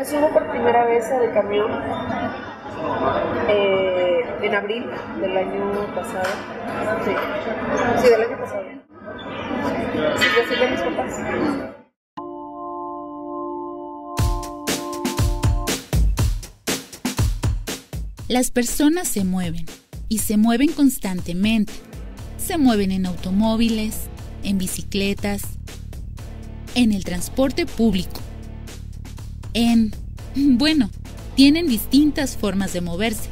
me subo por primera vez al camión en abril del año pasado. Sí, del año pasado. Sí, yo fui con mis papás. Las personas se mueven y se mueven constantemente. Se mueven en automóviles, en bicicletas, en el transporte público, tienen distintas formas de moverse.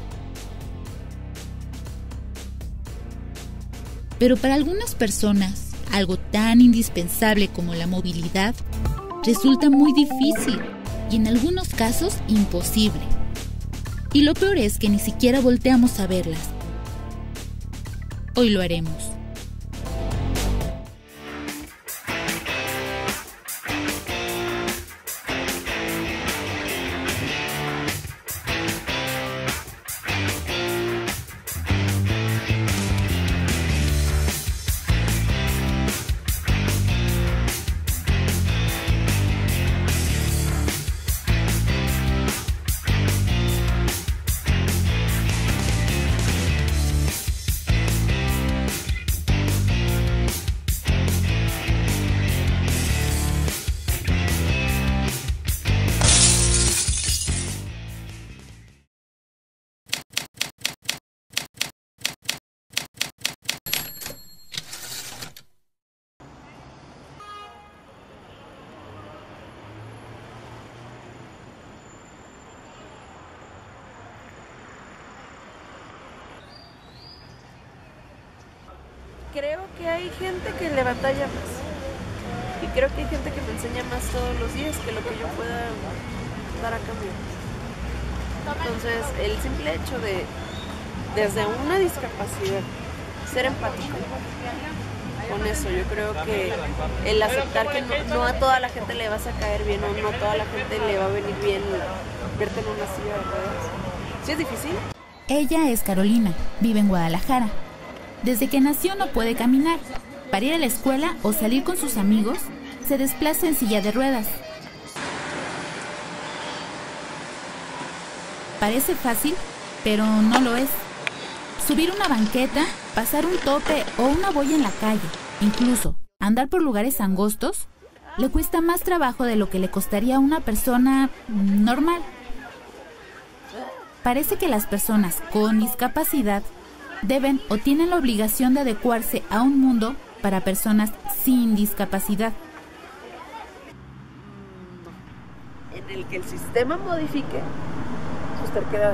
Pero para algunas personas, algo tan indispensable como la movilidad resulta muy difícil y en algunos casos imposible. Y lo peor es que ni siquiera volteamos a verlas. Hoy lo haremos. Creo que hay gente que le batalla más y creo que hay gente que me enseña más todos los días que lo que yo pueda dar a cambio. Entonces, el simple hecho de, desde una discapacidad, ser empático con eso, yo creo que el aceptar que no a toda la gente le vas a caer bien o no a toda la gente le va a venir bien verte en una silla de ruedas. ¿Sí es difícil? Ella es Carolina, vive en Guadalajara. Desde que nació no puede caminar. Para ir a la escuela o salir con sus amigos, se desplaza en silla de ruedas. Parece fácil, pero no lo es. Subir una banqueta, pasar un tope o una boya en la calle, incluso andar por lugares angostos, le cuesta más trabajo de lo que le costaría a una persona normal. Parece que las personas con discapacidad deben o tienen la obligación de adecuarse a un mundo para personas sin discapacidad. En el que el sistema modifique sus terquedades.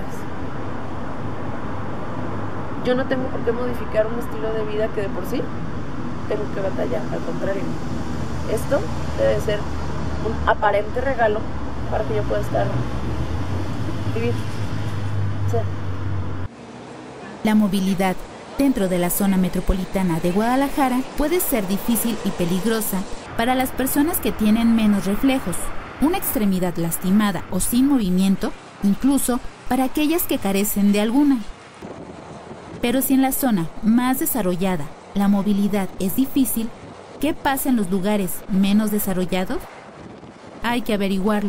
Yo no tengo por qué modificar un estilo de vida que de por sí tengo que batallar, al contrario. Esto debe ser un aparente regalo para que yo pueda vivir. Sí. La movilidad dentro de la zona metropolitana de Guadalajara puede ser difícil y peligrosa para las personas que tienen menos reflejos, una extremidad lastimada o sin movimiento, incluso para aquellas que carecen de alguna. Pero si en la zona más desarrollada la movilidad es difícil, ¿qué pasa en los lugares menos desarrollados? Hay que averiguarlo.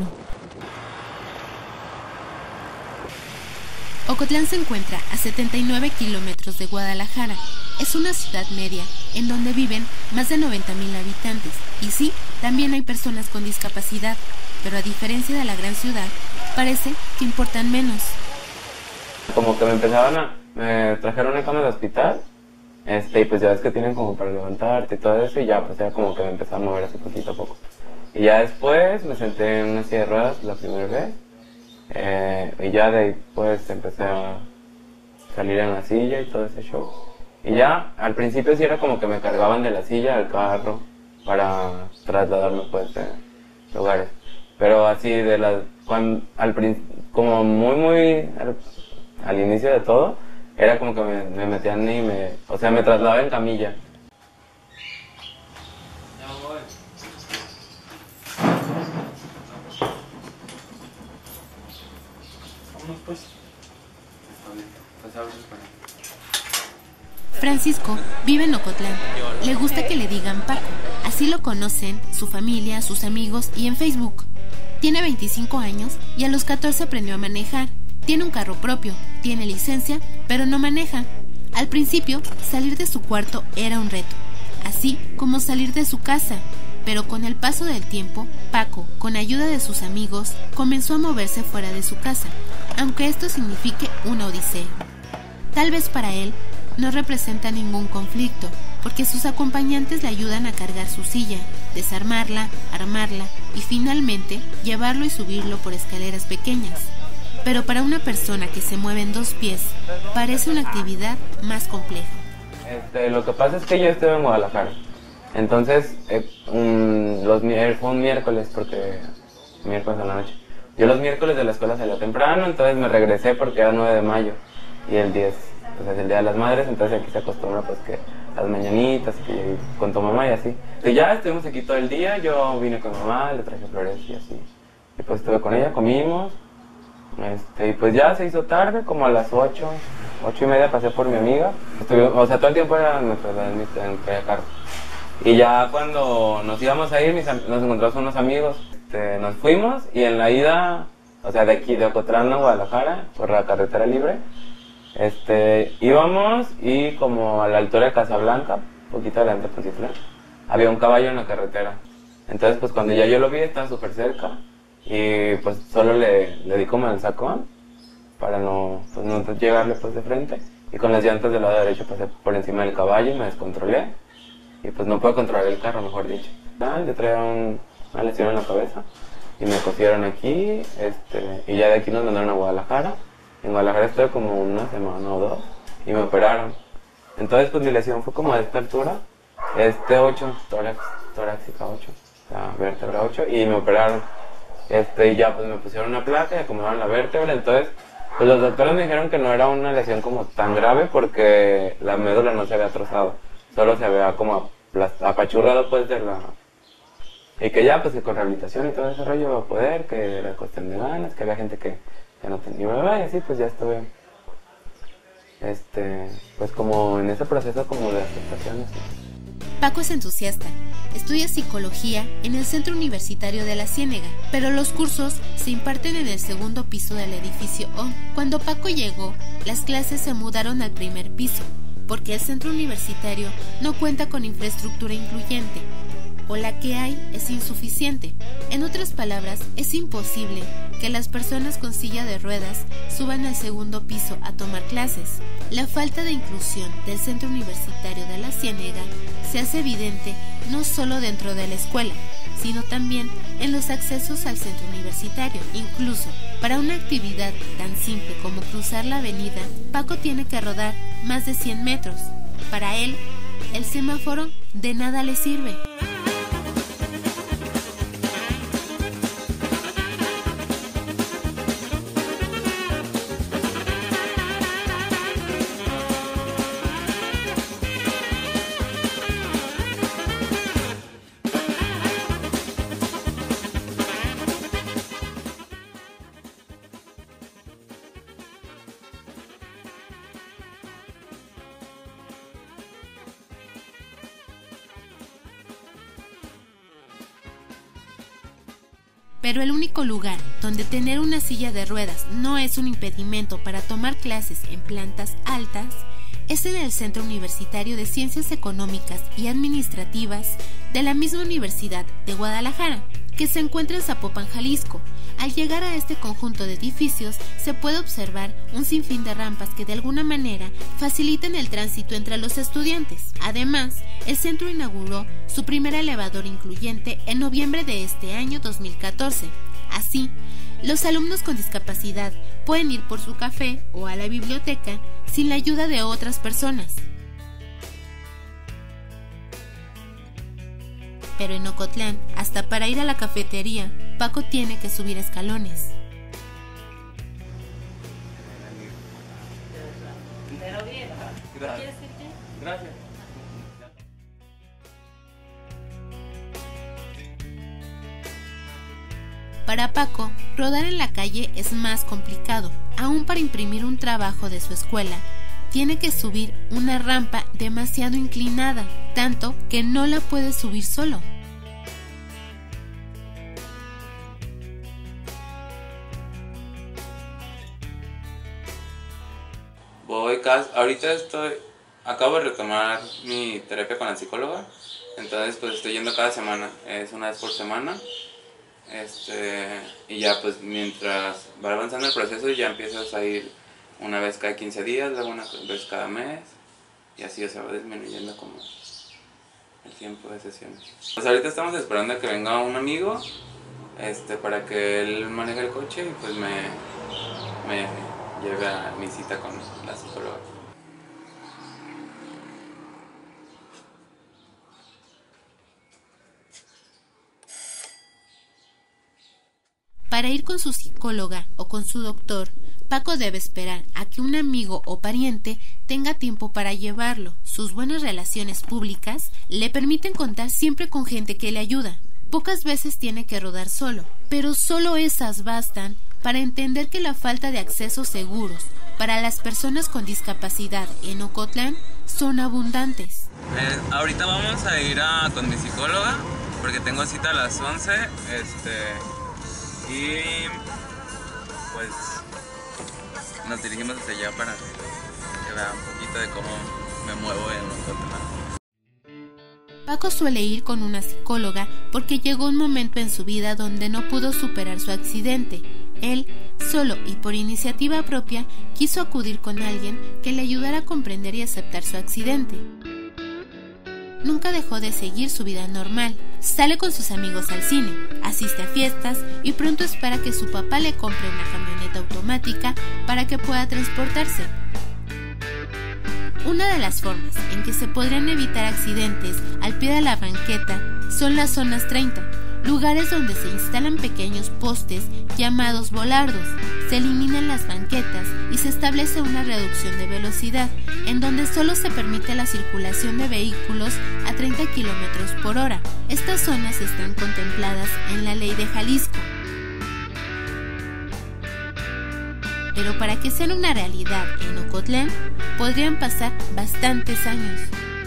Ocotlán se encuentra a 79 kilómetros de Guadalajara. Es una ciudad media en donde viven más de 90,000 habitantes. Y sí, también hay personas con discapacidad, pero a diferencia de la gran ciudad, parece que importan menos. Como que me trajeron en cama del hospital, y pues ya ves que tienen como para levantarte y todo eso, y ya pues ya como que me empecé a mover así poquito a poco. Y ya después me senté en una silla de ruedas la primera vez. Y ya de ahí pues empecé a salir en la silla y todo ese show. Y ya al principio sí era como que me cargaban de la silla al carro para trasladarme pues de lugares. Pero así como muy al inicio de todo, era como que me metían y me trasladaba en camilla. Francisco vive en Ocotlán. Le gusta que le digan Paco. Así lo conocen su familia, sus amigos y en Facebook. Tiene 25 años y a los 14 aprendió a manejar. Tiene un carro propio, tiene licencia, pero no maneja. Al principio, salir de su cuarto era un reto, así como salir de su casa. Pero con el paso del tiempo, Paco, con ayuda de sus amigos, comenzó a moverse fuera de su casa, aunque esto signifique una odisea. Tal vez para él no representa ningún conflicto, porque sus acompañantes le ayudan a cargar su silla, desarmarla, armarla y finalmente llevarlo y subirlo por escaleras pequeñas. Pero para una persona que se mueve en 2 pies, parece una actividad más compleja. Lo que pasa es que yo estuve en Guadalajara. Entonces, fue un miércoles, porque miércoles a la noche. Yo los miércoles de la escuela salía temprano, entonces me regresé porque era 9 de mayo y el 10, pues es el Día de las Madres, entonces aquí se acostumbra pues que las mañanitas, que con tu mamá y así. Y ya estuvimos aquí todo el día, yo vine con mi mamá, le traje flores y así. Y pues estuve con ella, comimos, y pues ya se hizo tarde, como a las 8:30 pasé por mi amiga. O sea, todo el tiempo era en carro. Y ya cuando nos íbamos a ir, nos encontramos unos amigos, nos fuimos y en la ida, o sea, de aquí, de Ocotlán a Guadalajara, por la carretera libre, íbamos y como a la altura de Casablanca, un poquito adelante de Poncitlán, había un caballo en la carretera. Entonces, pues cuando ya yo lo vi, estaba súper cerca y pues solo le di como el sacón para no llegarle pues de frente, y con las llantas del lado derecho pasé por encima del caballo y me descontrolé. Y pues no puedo controlar el carro, mejor dicho. Le traía una lesión en la cabeza y me cosieron aquí, y ya de aquí nos mandaron a Guadalajara. En Guadalajara estuve como una semana o 2 y me operaron. Entonces pues mi lesión fue como de esta altura, 8, torácica 8, o sea, vértebra 8, y me operaron. Y ya pues me pusieron una placa y acomodaron la vértebra. Entonces pues los doctores me dijeron que no era una lesión como tan grave porque la médula no se había trozado, solo se había como apachurrado pues de la... Y que ya pues que con rehabilitación y todo ese rollo iba a poder, que era cuestión de ganas, que había gente que ya no tenía bebé y así, pues ya estuve pues como en ese proceso como de aceptación así. Paco es entusiasta, estudia psicología en el Centro Universitario de la Ciénega, pero los cursos se imparten en el 2º piso del edificio O. Cuando Paco llegó, las clases se mudaron al 1er piso, porque el centro universitario no cuenta con infraestructura incluyente, o la que hay es insuficiente. En otras palabras, es imposible que las personas con silla de ruedas suban al 2º piso a tomar clases. La falta de inclusión del Centro Universitario de la Ciénega se hace evidente no solo dentro de la escuela, sino también en los accesos al centro universitario. Incluso, para una actividad tan simple como cruzar la avenida, Paco tiene que rodar más de 100 metros. Para él, el semáforo de nada le sirve. Pero el único lugar donde tener una silla de ruedas no es un impedimento para tomar clases en plantas altas es en el Centro Universitario de Ciencias Económicas y Administrativas de la misma Universidad de Guadalajara, que se encuentra en Zapopan, Jalisco. Al llegar a este conjunto de edificios se puede observar un sinfín de rampas que de alguna manera facilitan el tránsito entre los estudiantes. Además, el centro inauguró su primer elevador incluyente en noviembre de este año 2014. Así, los alumnos con discapacidad pueden ir por su café o a la biblioteca sin la ayuda de otras personas. Pero en Ocotlán, hasta para ir a la cafetería, Paco tiene que subir escalones. Gracias. Para Paco, rodar en la calle es más complicado. Aún para imprimir un trabajo de su escuela, tiene que subir una rampa demasiado inclinada, tanto que no la puede subir solo. Ahorita acabo de retomar mi terapia con la psicóloga, entonces pues estoy yendo cada semana, es una vez por semana, y ya pues mientras va avanzando el proceso ya empiezas a ir una vez cada 15 días, luego una vez cada mes, y así, o sea, va disminuyendo como el tiempo de sesiones. Pues ahorita estamos esperando a que venga un amigo, para que él maneje el coche y pues me lleve a mi cita con la psicóloga. Para ir con su psicóloga o con su doctor, Paco debe esperar a que un amigo o pariente tenga tiempo para llevarlo. Sus buenas relaciones públicas le permiten contar siempre con gente que le ayuda. Pocas veces tiene que rodar solo, pero solo esas bastan para entender que la falta de accesos seguros para las personas con discapacidad en Ocotlán son abundantes. Ahorita vamos a ir con mi psicóloga porque tengo cita a las 11, y pues nos dirigimos hacia allá para que vea un poquito de cómo me muevo en Ocotlán. Paco suele ir con una psicóloga porque llegó un momento en su vida donde no pudo superar su accidente. Él, solo y por iniciativa propia, quiso acudir con alguien que le ayudara a comprender y aceptar su accidente. Nunca dejó de seguir su vida normal. Sale con sus amigos al cine, asiste a fiestas y pronto espera que su papá le compre una camioneta automática para que pueda transportarse. Una de las formas en que se podrían evitar accidentes al pie de la banqueta son las zonas 30, lugares donde se instalan pequeños postes llamados volardos, se eliminan las banquetas y se establece una reducción de velocidad, en donde solo se permite la circulación de vehículos a 30 km por hora. Estas zonas están contempladas en la Ley de Jalisco. Pero para que sean una realidad en Ocotlán, podrían pasar bastantes años.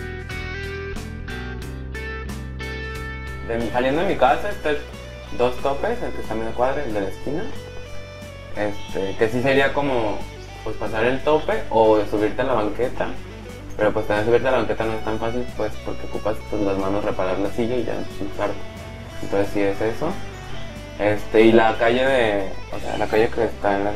Saliendo de mi casa están dos topes, el que está en media cuadra, el de la esquina, que sí sería como pues pasar el tope o subirte a la banqueta, pero pues también subirte a la banqueta no es tan fácil pues porque ocupas pues, las manos reparar la silla y ya usarte. Entonces sí es eso. Y la calle la calle que está en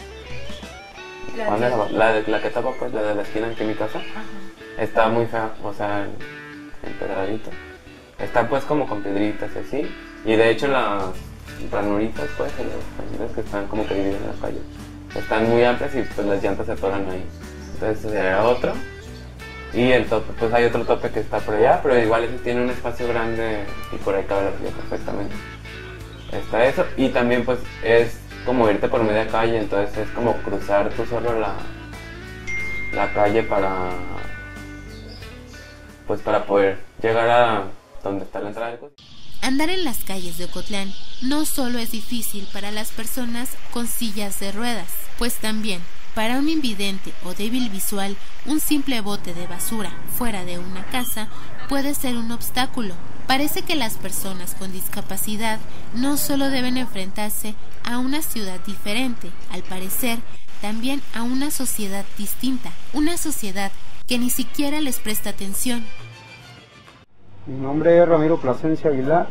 la que tapa pues la de la esquina aquí en mi casa, está muy fea, o sea, empedradito. Está pues como con piedritas y así, y de hecho las ranuritas pues, las caminas que están como que divididas en la calle, están muy amplias y pues las llantas se atoran ahí. Entonces ese sería otro. Y el tope, pues hay otro tope que está por allá, pero igual ese tiene un espacio grande y por ahí cabe la silla perfectamente. Está eso, y también pues es como irte por media calle, entonces es como cruzar tú solo la calle para poder llegar a donde está la entrada del coche. Andar en las calles de Ocotlán no solo es difícil para las personas con sillas de ruedas, pues también para un invidente o débil visual, un simple bote de basura fuera de una casa puede ser un obstáculo. Parece que las personas con discapacidad no solo deben enfrentarse a una ciudad diferente, al parecer también a una sociedad distinta, una sociedad que ni siquiera les presta atención. Mi nombre es Ramiro Plasencia Aguilar,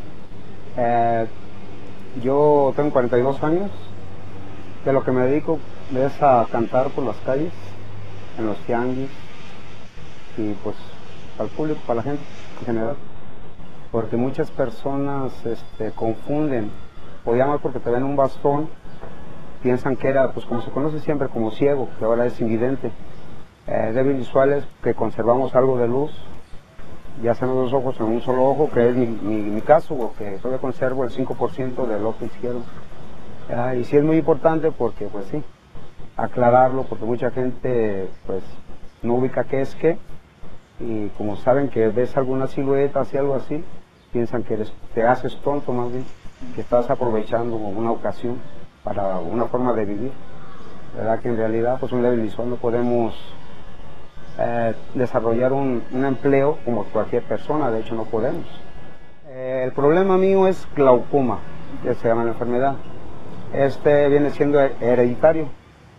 yo tengo 42 años, de lo que me dedico es a cantar por las calles, en los tianguis y pues al público, para la gente en general, porque muchas personas confunden o llaman porque te ven un bastón, piensan que era pues como se conoce siempre como ciego, que ahora es invidente, débil visuales que conservamos algo de luz, ya sean los dos ojos en un solo ojo, que es mi caso, porque todavía conservo el 5% del ojo izquierdo. Y sí es muy importante porque, pues sí, aclararlo, porque mucha gente, pues, no ubica qué es qué, y como saben que ves alguna silueta, así, algo así, piensan que te haces tonto más bien, que estás aprovechando una ocasión para una forma de vivir. ¿Verdad? Que en realidad, pues un débil visual no podemos desarrollar un empleo como cualquier persona, de hecho no podemos. El problema mío es glaucoma, que se llama la enfermedad. Viene siendo hereditario.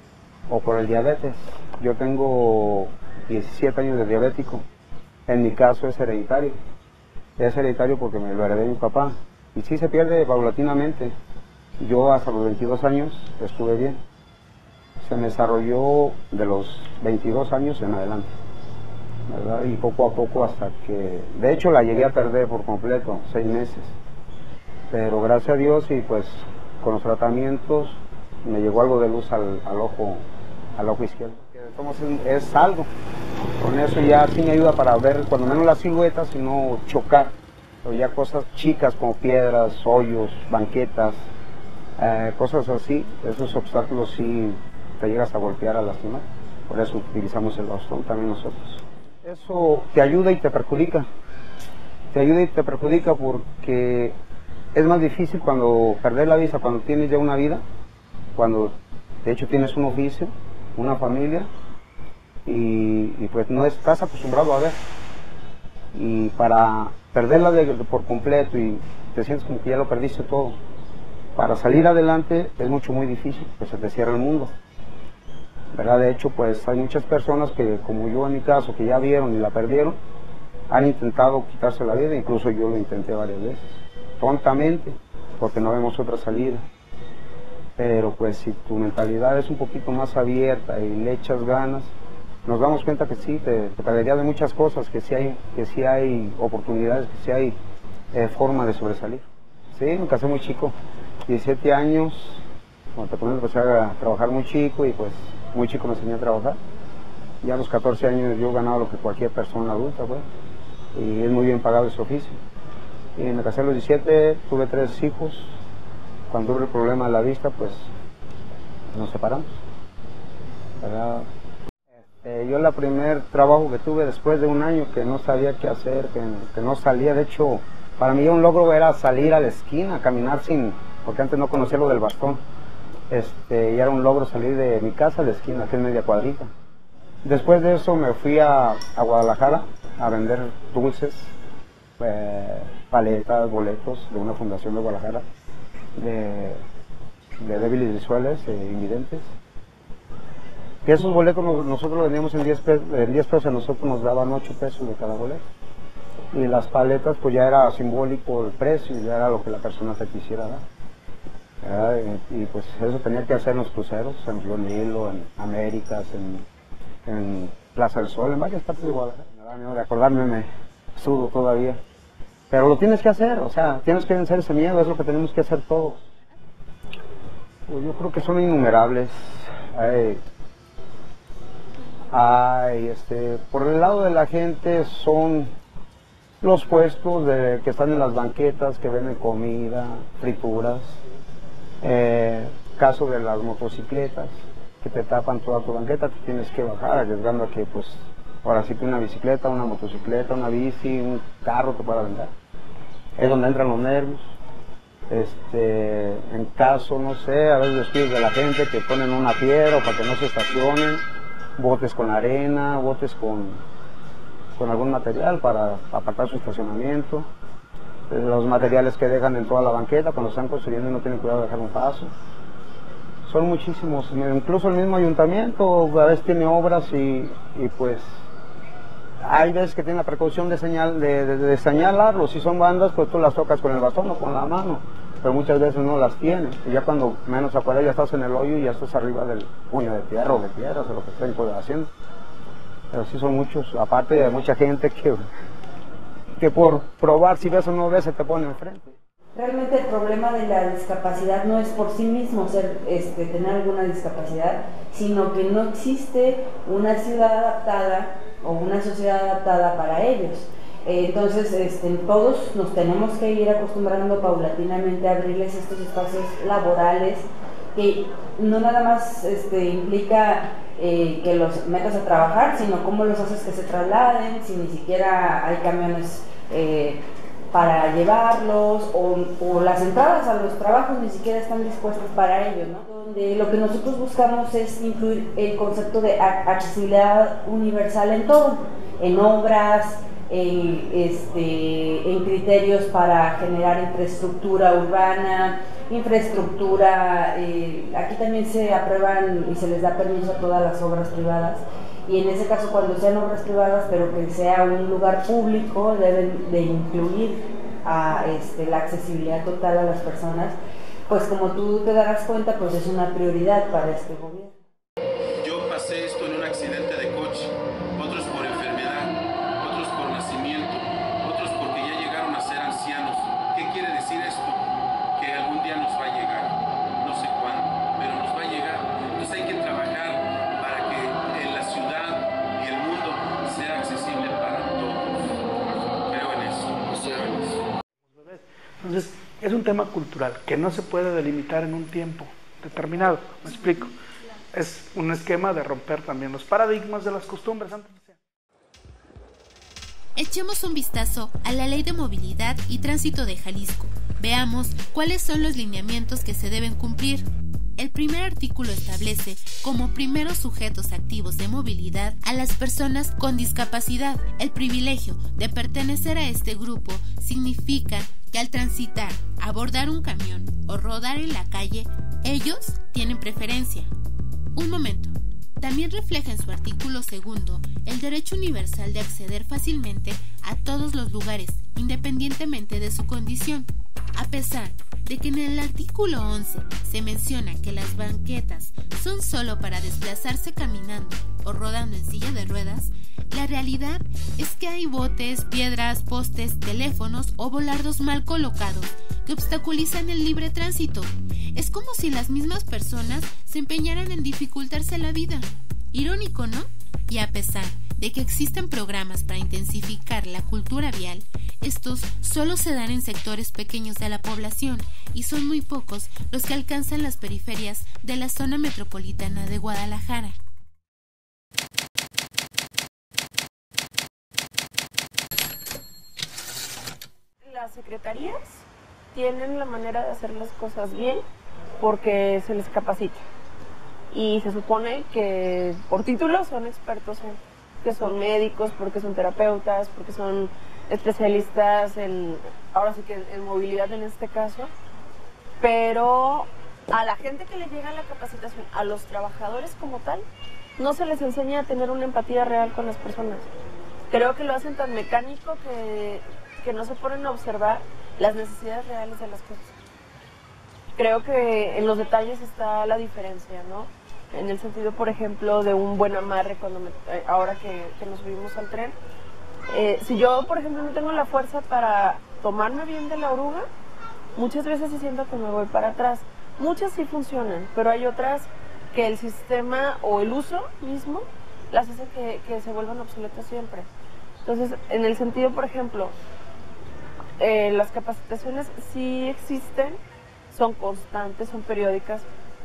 o por el diabetes. Yo tengo 17 años de diabético. En mi caso es hereditario. Es hereditario porque me lo heredé de mi papá. Y sí se pierde paulatinamente. Yo hasta los 22 años estuve bien. Se me desarrolló de los 22 años en adelante, ¿verdad? Y poco a poco hasta que... De hecho la llegué a perder por completo, 6 meses. Pero gracias a Dios y pues con los tratamientos me llegó algo de luz al ojo izquierdo. Entonces es algo. Con eso ya sí me ayuda para ver cuando menos las siluetas y no chocar. Pero ya cosas chicas como piedras, hoyos, banquetas, cosas así, esos obstáculos sí te llegas a golpear, a lastimar. Por eso utilizamos el bastón también nosotros. Eso te ayuda y te perjudica. Te ayuda y te perjudica porque es más difícil cuando perder la vista, cuando tienes ya una vida, cuando de hecho tienes un oficio, una familia y pues no estás acostumbrado a ver. Y para perderla por completo y te sientes como que ya lo perdiste todo, para salir adelante es muy difícil, pues se te cierra el mundo, ¿verdad? De hecho, pues hay muchas personas que, como yo en mi caso, que ya vieron y la perdieron, han intentado quitarse la vida, incluso yo lo intenté varias veces, tontamente, porque no vemos otra salida. Pero pues si tu mentalidad es un poquito más abierta y le echas ganas, nos damos cuenta que sí, te perderías de muchas cosas, que sí hay oportunidades, que sí hay forma de sobresalir. Sí, me casé muy chico, 17 años, cuando te pones empecé a trabajar muy chico y pues muy chico me enseñé a trabajar. Ya a los 14 años yo ganaba lo que cualquier persona adulta, pues, y es muy bien pagado ese oficio. Y me casé a los 17, tuve 3 hijos. Cuando tuve el problema de la vista, pues nos separamos, ¿verdad? Yo el primer trabajo que tuve después de un año que no sabía qué hacer, que no salía, de hecho, para mí un logro era salir a la esquina, caminar porque antes no conocía lo del bastón. Y era un logro salir de mi casa a la esquina, que es media cuadrita. Después de eso me fui a Guadalajara a vender dulces, paletas, boletos de una fundación de Guadalajara, de débiles visuales e invidentes. Que esos boletos nosotros los vendíamos en 10 pesos, a nosotros nos daban 8 pesos de cada boleto. Y las paletas pues ya era simbólico el precio, ya era lo que la persona te quisiera dar. Y pues eso tenía que hacer en los cruceros, en Río Nilo, en Américas, en Plaza del Sol, en varias partes de Guadalajara. Me da miedo de acordarme, me sudo todavía. Pero lo tienes que hacer, o sea, tienes que vencer ese miedo, es lo que tenemos que hacer todos. Pues yo creo que son innumerables. Por el lado de la gente son los puestos que están en las banquetas, que venden comida, frituras. Caso de las motocicletas, que te tapan toda tu banqueta, te tienes que bajar arriesgando a que pues ahora sí que una bicicleta, una motocicleta, una bici, un carro te pueda vender. Es donde entran los nervios. En caso, no sé, a veces los pies de la gente que ponen una piedra para que no se estacionen, botes con arena, botes con algún material para apartar su estacionamiento, los materiales que dejan en toda la banqueta cuando están construyendo y no tienen cuidado de dejar un paso. Son muchísimos, incluso el mismo ayuntamiento a veces tiene obras y pues hay veces que tienen la precaución de señalarlos. Si son bandas, pues tú las tocas con el bastón o con la mano, pero muchas veces no las tienen. Y ya cuando menos acuerdas ya estás en el hoyo y ya estás arriba del puño de tierra o de piedras o lo que estén haciendo. Pero sí son muchos, aparte de mucha gente que por probar si ves o no ves se te pone enfrente. Realmente el problema de la discapacidad no es por sí mismo tener alguna discapacidad, sino que no existe una ciudad adaptada o una sociedad adaptada para ellos. Entonces todos nos tenemos que ir acostumbrando paulatinamente a abrirles estos espacios laborales que no nada más implica que los metas a trabajar, sino cómo los haces que se trasladen, si ni siquiera hay camiones para llevarlos o las entradas a los trabajos ni siquiera están dispuestas para ello, ¿no? Donde lo que nosotros buscamos es incluir el concepto de accesibilidad universal en todo, en obras, en criterios para generar infraestructura urbana, infraestructura, aquí también se aprueban y se les da permiso a todas las obras privadas, y en ese caso cuando sean obras privadas pero que sea un lugar público, deben de incluir la accesibilidad total a las personas, pues como tú te darás cuenta, pues es una prioridad para este gobierno. Yo pasé esto en un accidente de coche, otros por enfermedad, otros por nacimiento, otros porque ya llegaron a ser ancianos. ¿Qué quiere decir esto? Que algún día nos va a llegar, no sé cuándo, pero nos va a llegar. Entonces hay que trabajar para que en la ciudad y el mundo sea accesible para todos. Creo en eso, creo en eso. Entonces, es un tema cultural que no se puede delimitar en un tiempo determinado, me explico. Es un esquema de romper también los paradigmas de las costumbres. Echemos un vistazo a la Ley de Movilidad y Tránsito de Jalisco. Veamos cuáles son los lineamientos que se deben cumplir. El primer artículo establece como primeros sujetos activos de movilidad a las personas con discapacidad. El privilegio de pertenecer a este grupo significa que al transitar, abordar un camión o rodar en la calle, ellos tienen preferencia. Un momento. También refleja en su artículo segundo el derecho universal de acceder fácilmente a todos los lugares, independientemente de su condición. A pesar de que en el artículo 11 se menciona que las banquetas son solo para desplazarse caminando o rodando en silla de ruedas, la realidad es que hay botes, piedras, postes, teléfonos o volardos mal colocados que obstaculizan el libre tránsito. Es como si las mismas personas se empeñaran en dificultarse la vida. Irónico, ¿no? Y a pesar de que existen programas para intensificar la cultura vial, estos solo se dan en sectores pequeños de la población y son muy pocos los que alcanzan las periferias de la zona metropolitana de Guadalajara. Las secretarías tienen la manera de hacer las cosas bien porque se les capacita y se supone que por título son expertos que son médicos, porque son terapeutas, porque son especialistas ahora sí que en movilidad en este caso, pero a la gente que le llega la capacitación, a los trabajadores como tal, no se les enseña a tener una empatía real con las personas. Creo que lo hacen tan mecánico que no se ponen a observar las necesidades reales de las cosas. Creo que en los detalles está la diferencia, ¿no? En el sentido, por ejemplo, de un buen amarre, ahora que nos subimos al tren. Si yo, por ejemplo, no tengo la fuerza para tomarme bien de la oruga, muchas veces sí siento que me voy para atrás. Muchas sí funcionan, pero hay otras que el sistema o el uso mismo las hace que se vuelvan obsoletas siempre. Entonces, en el sentido, por ejemplo, las capacitaciones sí existen, son constantes, son periódicas,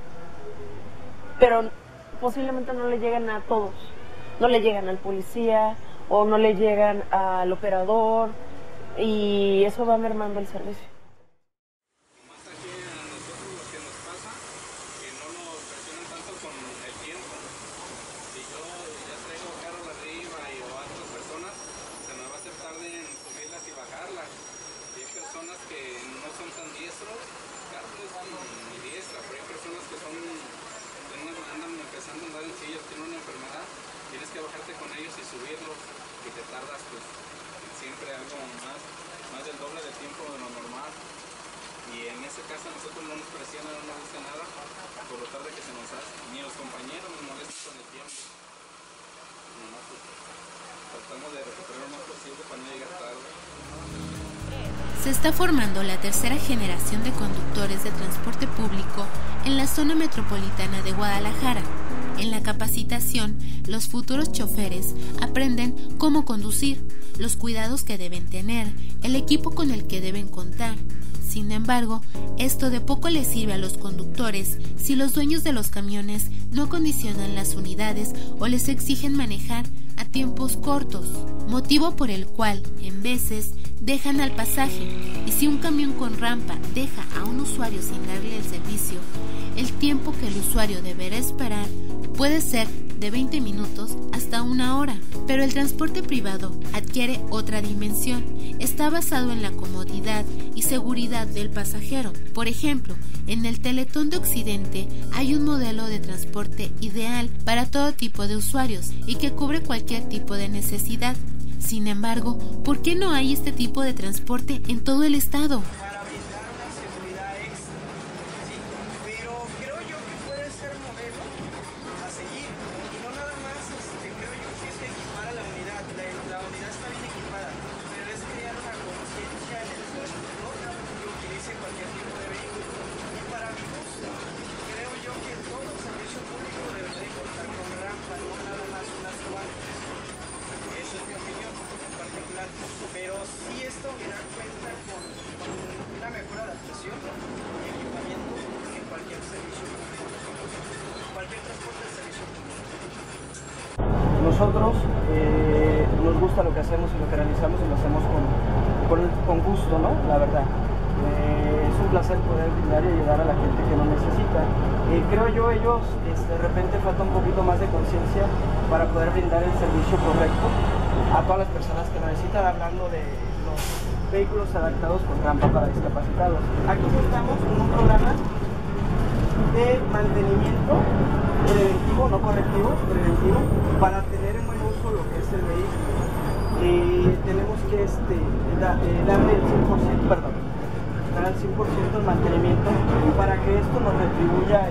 pero posiblemente no le llegan a todos. No le llegan al policía o no le llegan al operador y eso va mermando el servicio. Más aquí a nosotros lo que nos pasa, que no nos presionan tanto con el tiempo. Si yo ya traigo carros arriba o a otras personas, se me va a hacer tarde en subirlas y bajarlas. Y hay personas que no son tan diestros, carros les van ni diestra, pero hay personas que andan empezando a andar en sillas, tienen una enfermedad, tienes que bajarte con ellos y subirlos, y te tardas pues siempre algo más del doble de tiempo de lo normal. Y en ese caso nosotros no nos presionan, no nos dice nada, por lo tarde que se nos hace. Ni los compañeros nos molestan con el tiempo. Nomás tratamos de recuperar lo más posible para no llegar tarde. Se está formando la tercera generación de conductores de transporte público en la zona metropolitana de Guadalajara. En la capacitación, los futuros choferes aprenden cómo conducir, los cuidados que deben tener, el equipo con el que deben contar. Sin embargo, esto de poco les sirve a los conductores si los dueños de los camiones no acondicionan las unidades o les exigen manejar a tiempos cortos, motivo por el cual, en veces, dejan al pasaje, y si un camión con rampa deja a un usuario sin darle el servicio, el tiempo que el usuario deberá esperar puede ser de 20 minutos hasta 1 hora. Pero el transporte privado adquiere otra dimensión. Está basado en la comodidad y seguridad del pasajero. Por ejemplo, en el Teletón de Occidente hay un modelo de transporte ideal para todo tipo de usuarios y que cubre cualquier tipo de necesidad. Sin embargo, ¿por qué no hay este tipo de transporte en todo el estado? Para brindar una seguridad extra, ¿sí? Pero creo yo que puede ser modelo a seguir, y no nada más, creo yo que es equipar a la unidad. La unidad está bien equipada, pero es crear una conciencia en el conductor que utilice cualquier tipo de vehículo. Y para mi gusto, creo yo que todo el servicio público debería contar con rampa, no nada más unas cuantas. Eso es mi opinión particular, pero sí esto cuenta con una mejor adaptación y equipamiento que cualquier servicio público, cualquier transporte de servicio público. Nosotros nos gusta lo que hacemos y lo que realizamos y lo hacemos con gusto, ¿no? La verdad. Es un placer poder brindar y ayudar a la gente que lo necesita. Creo yo ellos de repente falta un poquito más de conciencia para poder brindar el servicio correcto a todas las personas que lo necesitan, hablando de los vehículos adaptados con rampa para discapacitados. Aquí estamos con un programa de mantenimiento preventivo, no correctivo, preventivo, para tener en buen uso lo que es el vehículo. Tenemos que darle el 100%, dar al 100% el mantenimiento para que esto nos retribuya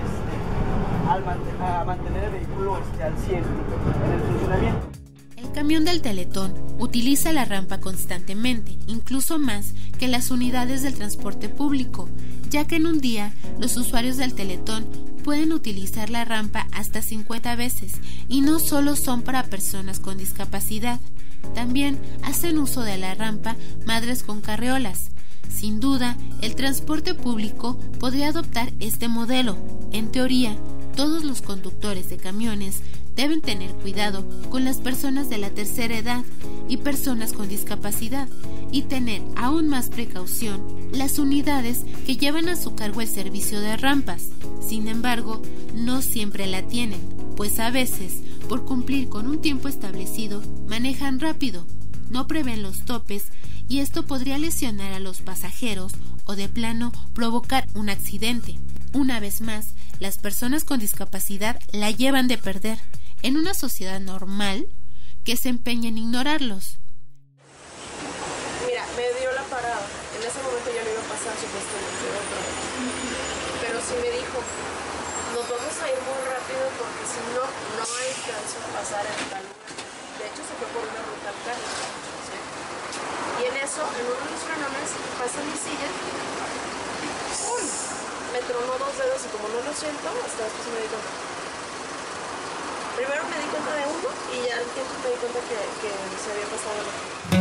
a mantener el vehículo al 100% en el funcionamiento. El camión del Teletón utiliza la rampa constantemente, incluso más que las unidades del transporte público, ya que en un día los usuarios del Teletón pueden utilizar la rampa hasta 50 veces y no solo son para personas con discapacidad. También hacen uso de la rampa madres con carriolas. Sin duda, el transporte público podría adoptar este modelo. En teoría, todos los conductores de camiones deben tener cuidado con las personas de la tercera edad y personas con discapacidad y tener aún más precaución las unidades que llevan a su cargo el servicio de rampas. Sin embargo, no siempre la tienen, pues a veces, por cumplir con un tiempo establecido, manejan rápido, no prevén los topes y esto podría lesionar a los pasajeros o de plano provocar un accidente. Una vez más, las personas con discapacidad la llevan de perder en una sociedad normal que se empeña en ignorarlos. Mira, me dio la parada. En ese momento ya lo iba a pasar supuestamente otro. Pero sí me dijo, nos vamos a ir muy rápido porque si no, no alcanzo a pasar en tal lugar. De hecho, se fue por una ruta alterna. ¿Sí? Y en eso, en uno de los frenones, pasa mi silla, ¡pum! Me tronó 2 dedos y como no lo siento, hasta después me di cuenta. Primero me di cuenta de uno y ya al tiempo me di cuenta que se había pasado el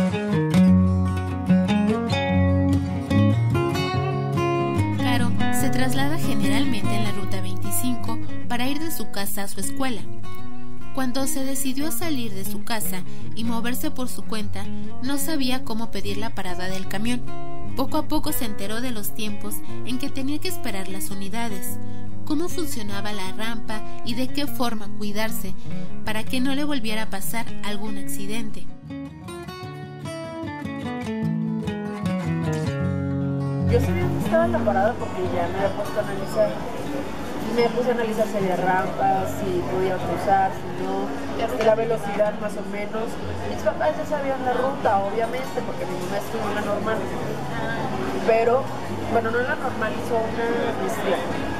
otro. Caro se traslada generalmente en la ruta 25 para ir de su casa a su escuela. Cuando se decidió a salir de su casa y moverse por su cuenta, no sabía cómo pedir la parada del camión. Poco a poco se enteró de los tiempos en que tenía que esperar las unidades, cómo funcionaba la rampa y de qué forma cuidarse para que no le volviera a pasar algún accidente. Yo sabía que estaba en la parada porque ya me había puesto a analizar. Me puse a analizar si había rampas, si podía cruzar, si no, la velocidad más o menos. Mis papás ya sabían la ruta, obviamente, porque mi mamá estuvo en la normal. Pero, bueno, no en la normal, hizo una maestría.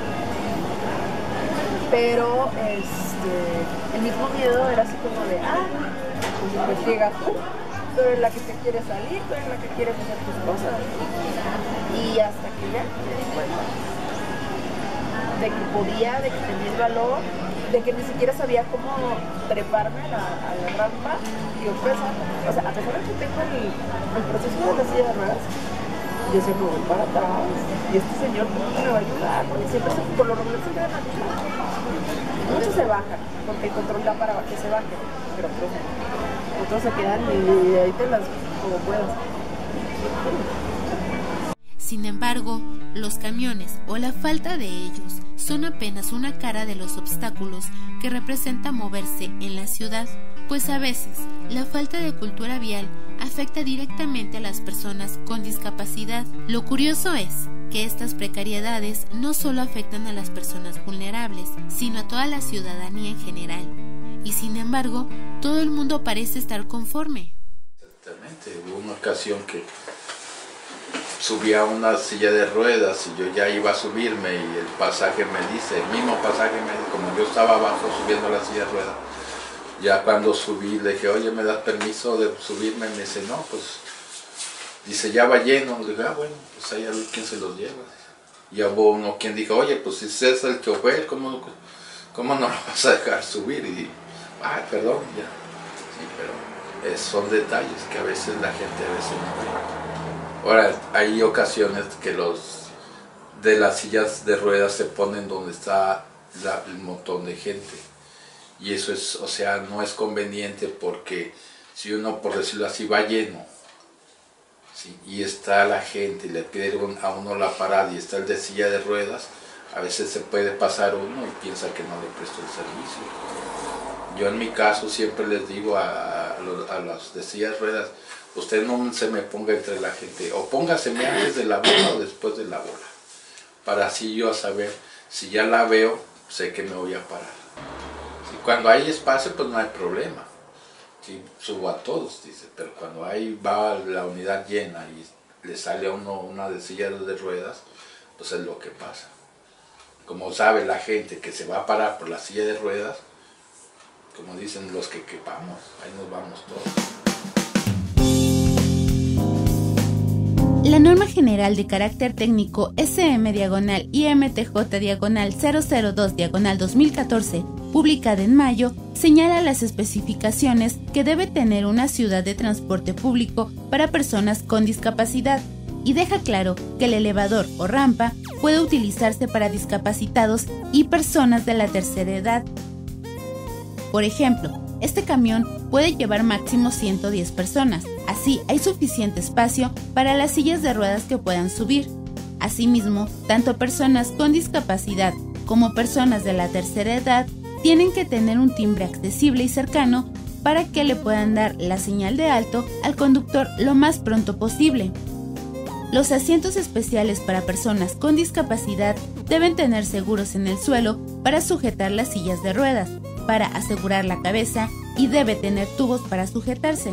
Pero, el mismo miedo era así como de, pues investiga tú eres la que te quiere salir, tú eres la que quieres hacer tus cosas. Y hasta que ya me di cuenta de que podía, de que tenía el valor, de que ni siquiera sabía cómo treparme a la rampa y o sea, a pesar de que tengo el proceso de la silla de ruedas, yo siempre voy para atrás y este señor me va a ayudar, porque siempre por lo regular se quedan aquí. Muchos se bajan, porque el control da para que se bajen, pero otros se quedan y ahí te las como puedas. Sin embargo, los camiones o la falta de ellos son apenas una cara de los obstáculos que representa moverse en la ciudad, pues a veces la falta de cultura vial afecta directamente a las personas con discapacidad. Lo curioso es que estas precariedades no solo afectan a las personas vulnerables, sino a toda la ciudadanía en general. Y sin embargo, todo el mundo parece estar conforme. Exactamente, hubo una ocasión que subí a una silla de ruedas y yo ya iba a subirme y el pasaje me dice, el mismo pasaje me dice, como yo estaba abajo subiendo la silla de ruedas, ya cuando subí le dije, oye, ¿me das permiso de subirme? Me dice, no, pues, dice, ya va lleno. Le dije, bueno, pues ahí a ver quién se los lleva. Y hubo uno quien dijo, oye, pues si es el chofer, ¿cómo no lo vas a dejar subir? Y dije, perdón, ya. Sí, pero son detalles que a veces la gente no ve. Ahora, hay ocasiones que los de las sillas de ruedas se ponen donde está el montón de gente. Y eso es, o sea, no es conveniente porque si uno, por decirlo así, va lleno, ¿sí?, y está la gente y le pide a uno la parada y está el de silla de ruedas, a veces se puede pasar uno y piensa que no le prestó el servicio. Yo en mi caso siempre les digo a los de silla de ruedas, usted no se me ponga entre la gente, o póngaseme antes de la bola o después de la bola, para así yo saber, si ya la veo, sé que me voy a parar. Si cuando hay espacio, pues no hay problema, sí, subo a todos, dice, pero cuando va la unidad llena y le sale a uno una de silla de ruedas, pues es lo que pasa. Como sabe la gente que se va a parar por la silla de ruedas, como dicen, los que quepamos, ahí nos vamos todos. La norma general de carácter técnico SM-IMTJ-002-2014, publicada en mayo, señala las especificaciones que debe tener una ciudad de transporte público para personas con discapacidad y deja claro que el elevador o rampa puede utilizarse para discapacitados y personas de la tercera edad. Por ejemplo, este camión puede llevar máximo 110 personas, así hay suficiente espacio para las sillas de ruedas que puedan subir. Asimismo, tanto personas con discapacidad como personas de la tercera edad tienen que tener un timbre accesible y cercano para que le puedan dar la señal de alto al conductor lo más pronto posible. Los asientos especiales para personas con discapacidad deben tener seguros en el suelo para sujetar las sillas de ruedas, para asegurar la cabeza y debe tener tubos para sujetarse.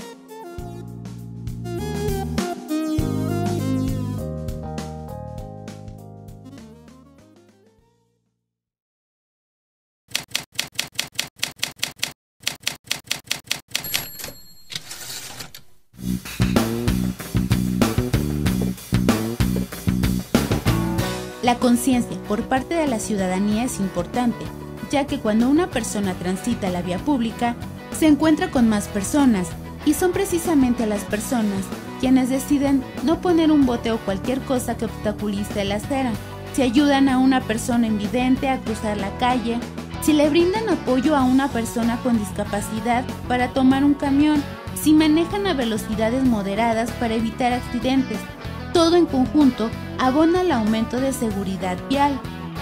La conciencia por parte de la ciudadanía es importante, ya que cuando una persona transita la vía pública, se encuentra con más personas, y son precisamente las personas quienes deciden no poner un bote o cualquier cosa que obstaculice la acera, si ayudan a una persona invidente a cruzar la calle, si le brindan apoyo a una persona con discapacidad para tomar un camión, si manejan a velocidades moderadas para evitar accidentes. Todo en conjunto abona al aumento de seguridad vial.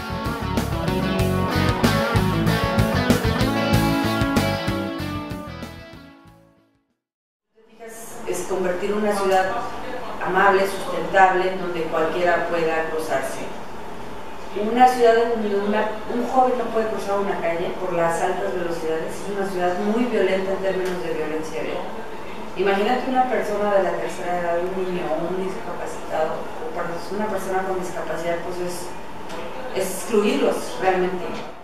Es convertir una ciudad amable, sustentable, donde cualquiera pueda cruzarse. Una ciudad donde un joven no puede cruzar una calle por las altas velocidades es una ciudad muy violenta en términos de violencia vial. Imagínate una persona de la tercera edad, un niño o un discapacitado, o una persona con discapacidad, pues es excluirlos realmente.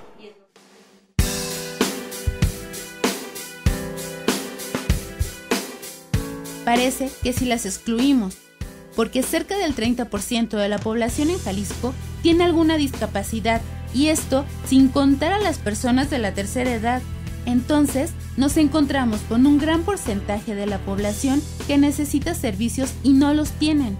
Parece que si las excluimos, porque cerca del 30% de la población en Jalisco tiene alguna discapacidad, y esto sin contar a las personas de la tercera edad. Entonces, nos encontramos con un gran porcentaje de la población que necesita servicios y no los tienen.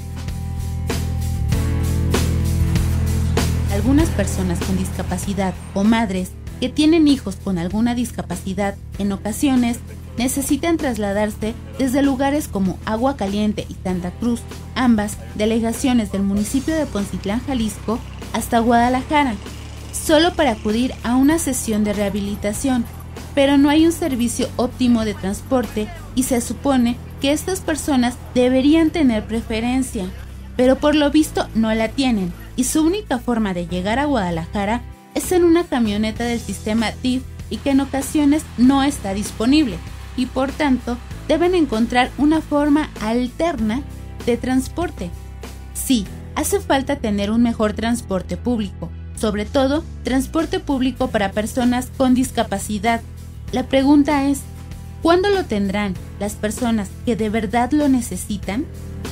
Algunas personas con discapacidad o madres que tienen hijos con alguna discapacidad, en ocasiones, necesitan trasladarse desde lugares como Agua Caliente y Santa Cruz, ambas delegaciones del municipio de Poncitlán, Jalisco, hasta Guadalajara, solo para acudir a una sesión de rehabilitación, pero no hay un servicio óptimo de transporte y se supone que estas personas deberían tener preferencia, pero por lo visto no la tienen y su única forma de llegar a Guadalajara es en una camioneta del sistema DIF y que en ocasiones no está disponible y por tanto deben encontrar una forma alterna de transporte. Sí, hace falta tener un mejor transporte público, sobre todo transporte público para personas con discapacidad. La pregunta es, ¿cuándo lo tendrán las personas que de verdad lo necesitan?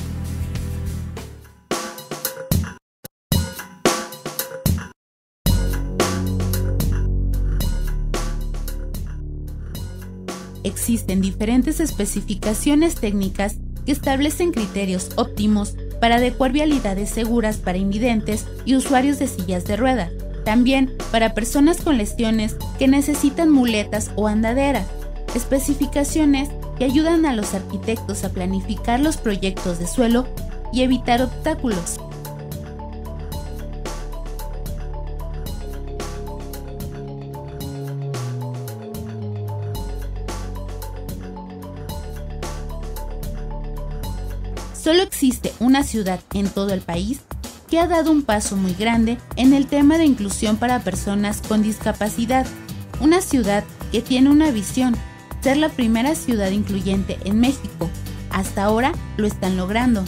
Existen diferentes especificaciones técnicas que establecen criterios óptimos para adecuar vialidades seguras para invidentes y usuarios de sillas de ruedas, también para personas con lesiones que necesitan muletas o andaderas, especificaciones que ayudan a los arquitectos a planificar los proyectos de suelo y evitar obstáculos. Solo existe una ciudad en todo el país que ha dado un paso muy grande en el tema de inclusión para personas con discapacidad. Una ciudad que tiene una visión, ser la primera ciudad incluyente en México. Hasta ahora lo están logrando.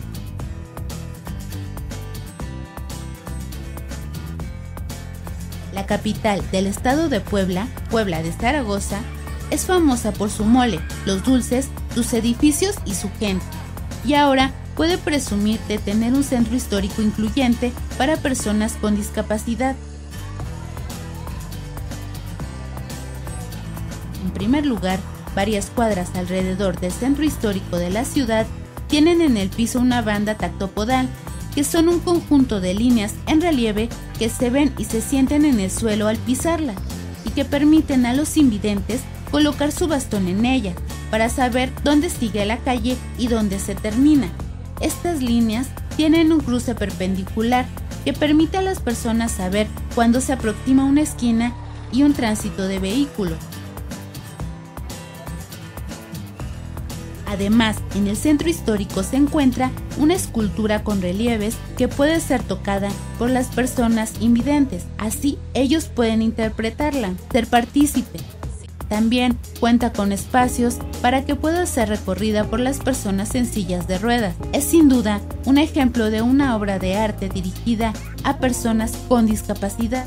La capital del estado de Puebla, Puebla de Zaragoza, es famosa por su mole, los dulces, sus edificios y su gente. Y ahora puede presumir de tener un centro histórico incluyente para personas con discapacidad. En primer lugar, varias cuadras alrededor del centro histórico de la ciudad tienen en el piso una banda tactopodal, que son un conjunto de líneas en relieve que se ven y se sienten en el suelo al pisarla, y que permiten a los invidentes colocar su bastón en ella, para saber dónde sigue la calle y dónde se termina. Estas líneas tienen un cruce perpendicular que permite a las personas saber cuándo se aproxima una esquina y un tránsito de vehículos. Además, en el centro histórico se encuentra una escultura con relieves que puede ser tocada por las personas invidentes, así ellos pueden interpretarla, ser partícipe. También cuenta con espacios para que pueda ser recorrida por las personas en sillas de ruedas. Es sin duda un ejemplo de una obra de arte dirigida a personas con discapacidad.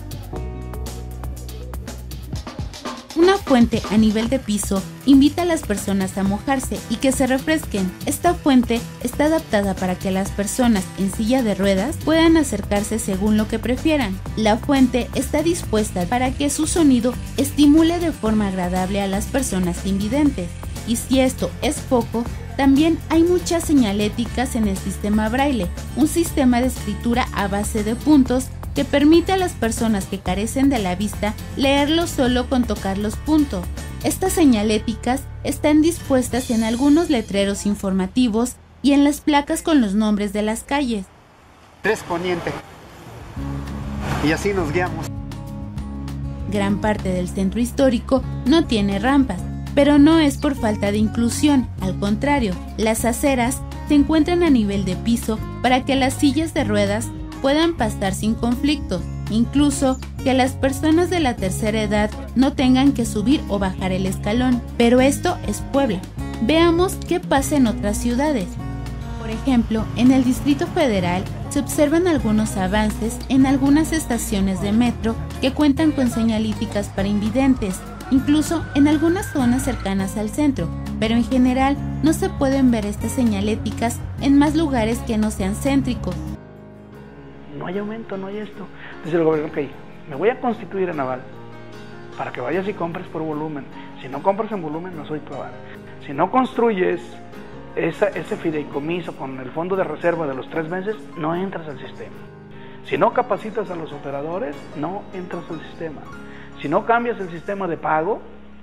Una fuente a nivel de piso invita a las personas a mojarse y que se refresquen. Esta fuente está adaptada para que las personas en silla de ruedas puedan acercarse según lo que prefieran. La fuente está dispuesta para que su sonido estimule de forma agradable a las personas invidentes. Y si esto es poco, también hay muchas señaléticas en el sistema braille, un sistema de escritura a base de puntos que permite a las personas que carecen de la vista leerlo solo con tocar los puntos. Estas señaléticas están dispuestas en algunos letreros informativos y en las placas con los nombres de las calles. 3 Poniente. Y así nos guiamos. Gran parte del centro histórico no tiene rampas, pero no es por falta de inclusión, al contrario, las aceras se encuentran a nivel de piso para que las sillas de ruedas puedan pasar sin conflicto, incluso que las personas de la tercera edad no tengan que subir o bajar el escalón. Pero esto es Puebla. Veamos qué pasa en otras ciudades. Por ejemplo, en el Distrito Federal se observan algunos avances en algunas estaciones de metro que cuentan con señalíticas para invidentes, incluso en algunas zonas cercanas al centro, pero en general no se pueden ver estas señaléticas en más lugares que no sean céntricos. No hay aumento, no hay esto. Dice el gobierno, ok, me voy a constituir en aval para que vayas y compres por volumen. Si no compras en volumen, no soy tu aval. Si no construyes ese fideicomiso con el fondo de reserva de los 3 meses, no entras al sistema. Si no capacitas a los operadores, no entras al sistema. Si no cambias el sistema de pago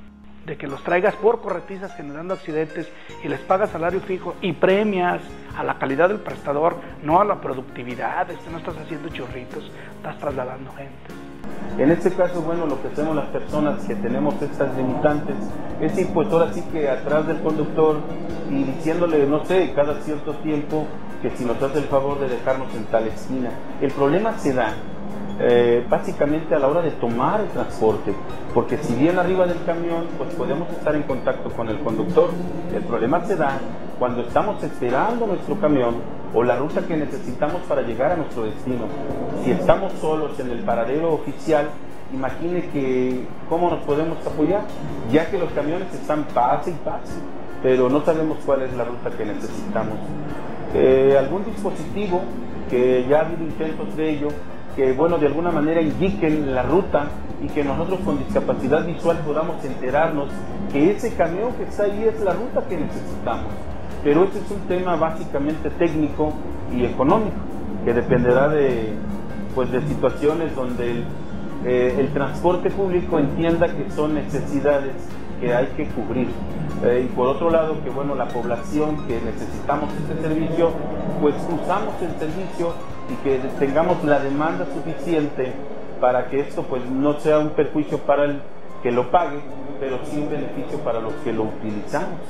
de que los traigas por corretizas generando accidentes y les pagas salario fijo y premias a la calidad del prestador, no a la productividad. No estás haciendo churritos, estás trasladando gente. En este caso, bueno, lo que hacemos las personas que tenemos estas limitantes es ir pues ahora sí que atrás del conductor y diciéndole, no sé, cada cierto tiempo que si nos hace el favor de dejarnos en tal esquina. El problema se da básicamente a la hora de tomar el transporte, porque si bien arriba del camión pues podemos estar en contacto con el conductor, el problema se da cuando estamos esperando nuestro camión o la ruta que necesitamos para llegar a nuestro destino. Si estamos solos en el paradero oficial, imagine que cómo nos podemos apoyar, ya que los camiones están pase y pase, pero no sabemos cuál es la ruta que necesitamos. Algún dispositivo, que ya ha habido intentos de ello, que bueno, de alguna manera indiquen la ruta y que nosotros con discapacidad visual podamos enterarnos que ese camión que está ahí es la ruta que necesitamos. Pero este es un tema básicamente técnico y económico, que dependerá de situaciones donde el transporte público entienda que son necesidades que hay que cubrir. Y por otro lado, que bueno, la población que necesitamos este servicio, pues usamos el servicio y que tengamos la demanda suficiente para que esto pues no sea un perjuicio para el que lo pague, pero sí un beneficio para los que lo utilizamos.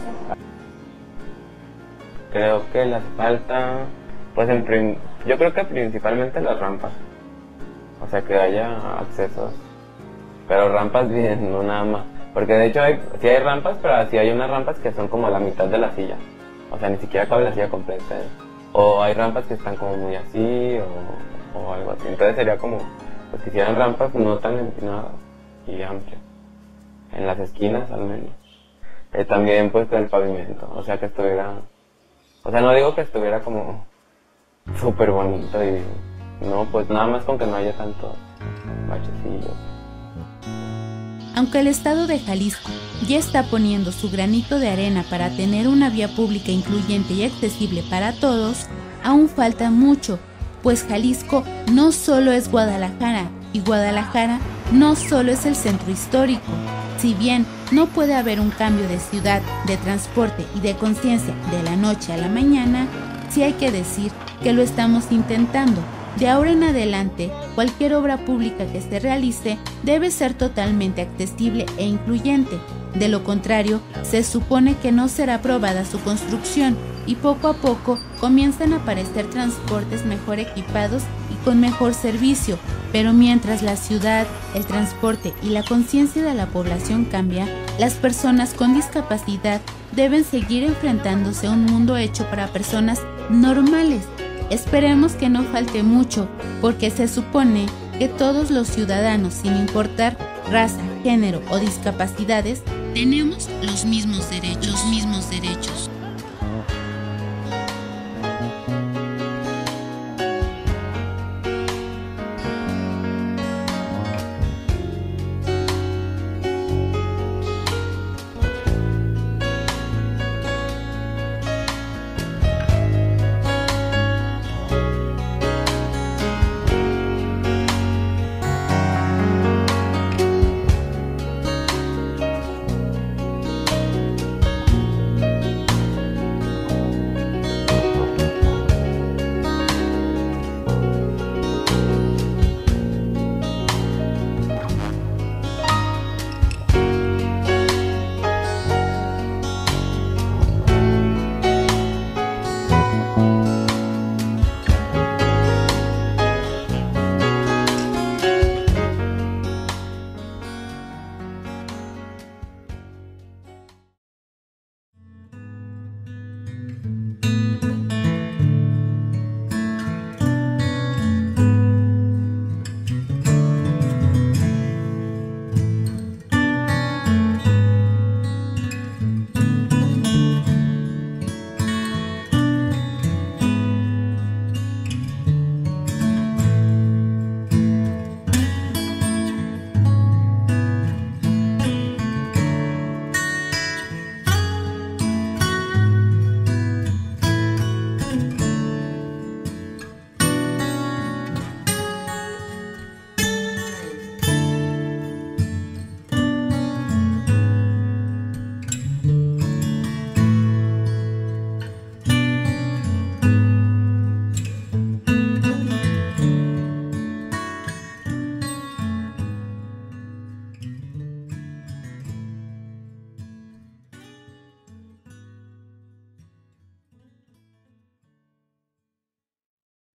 Creo que les falta, pues yo creo que principalmente las rampas, o sea, que haya accesos, pero rampas bien, no nada más, porque de hecho sí hay rampas, pero sí hay unas rampas que son como la mitad de la silla, o sea, ni siquiera cabe la silla completa, o hay rampas que están como muy así, o algo así. Entonces sería como, pues que hicieran rampas no tan empinadas y amplias, en las esquinas al menos. También pues el pavimento, o sea que estuviera, o sea no digo que estuviera como súper bonito y no, pues nada más con que no haya tantos bachecillos. Aunque el estado de Jalisco ya está poniendo su granito de arena para tener una vía pública incluyente y accesible para todos, aún falta mucho, pues Jalisco no solo es Guadalajara, y Guadalajara no solo es el centro histórico. Si bien no puede haber un cambio de ciudad, de transporte y de conciencia de la noche a la mañana, sí hay que decir que lo estamos intentando. De ahora en adelante, cualquier obra pública que se realice debe ser totalmente accesible e incluyente. De lo contrario, se supone que no será aprobada su construcción y poco a poco comienzan a aparecer transportes mejor equipados y con mejor servicio. Pero mientras la ciudad, el transporte y la conciencia de la población cambia, las personas con discapacidad deben seguir enfrentándose a un mundo hecho para personas normales. Esperemos que no falte mucho, porque se supone que todos los ciudadanos, sin importar raza, género o discapacidades, tenemos los mismos derechos.